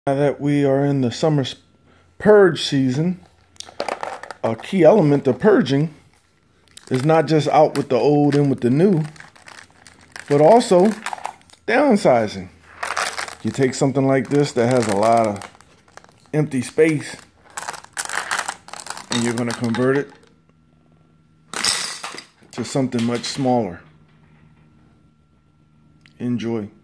Now that we are in the summer purge season, a key element of purging is not just out with the old in with the new, but also downsizing. You take something like this that has a lot of empty space and you're going to convert it to something much smaller. Enjoy.